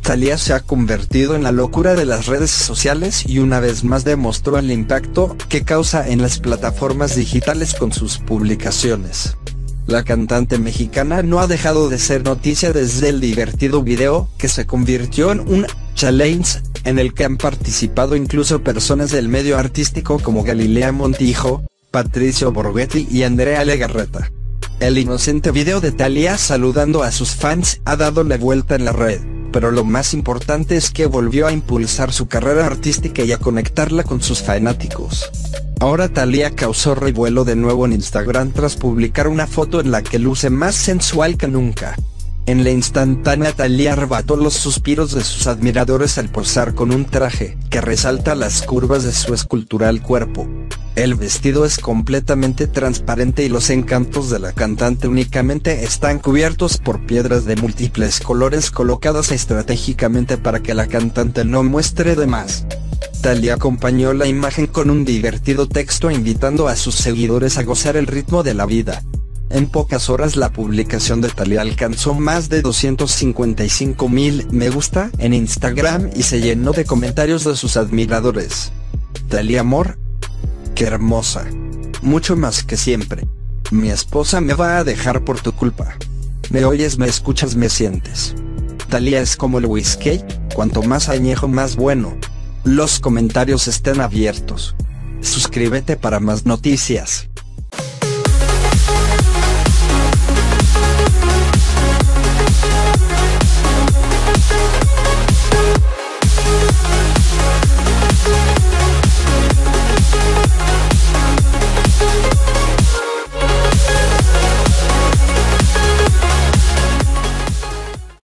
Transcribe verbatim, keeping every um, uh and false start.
Thalía se ha convertido en la locura de las redes sociales y una vez más demostró el impacto que causa en las plataformas digitales con sus publicaciones. La cantante mexicana no ha dejado de ser noticia desde el divertido video que se convirtió en un challenge, en el que han participado incluso personas del medio artístico como Galilea Montijo, Patricio Borghetti y Andrea Legarreta. El inocente video de Thalía saludando a sus fans ha dado la vuelta en la red, pero lo más importante es que volvió a impulsar su carrera artística y a conectarla con sus fanáticos. Ahora Thalía causó revuelo de nuevo en Instagram tras publicar una foto en la que luce más sensual que nunca. En la instantánea Thalía arrebató los suspiros de sus admiradores al posar con un traje que resalta las curvas de su escultural cuerpo. El vestido es completamente transparente y los encantos de la cantante únicamente están cubiertos por piedras de múltiples colores colocadas estratégicamente para que la cantante no muestre de más. Thalía acompañó la imagen con un divertido texto invitando a sus seguidores a gozar el ritmo de la vida. En pocas horas la publicación de Thalía alcanzó más de doscientos cincuenta y cinco mil me gusta en Instagram y se llenó de comentarios de sus admiradores. Thalía amor, qué hermosa. Mucho más que siempre. Mi esposa me va a dejar por tu culpa. Me oyes, me escuchas, me sientes. Thalía es como el whisky, cuanto más añejo más bueno. Los comentarios estén abiertos. Suscríbete para más noticias.